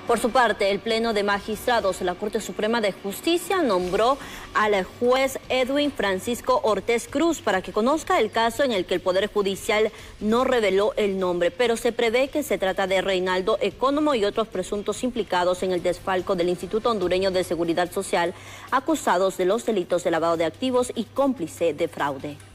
Por su parte, el Pleno de Magistrados de la Corte Suprema de Justicia nombró al juez Edwin Francisco Ortiz Cruz para que conozca el caso en el que el Poder Judicial no reveló el nombre, pero se prevé que se trata de Reinaldo Economo y otros presuntos implicados en el desfalco del Instituto Hondureño de Seguridad Social, acusados de los delitos de lavado de activos y cómplice de fraude.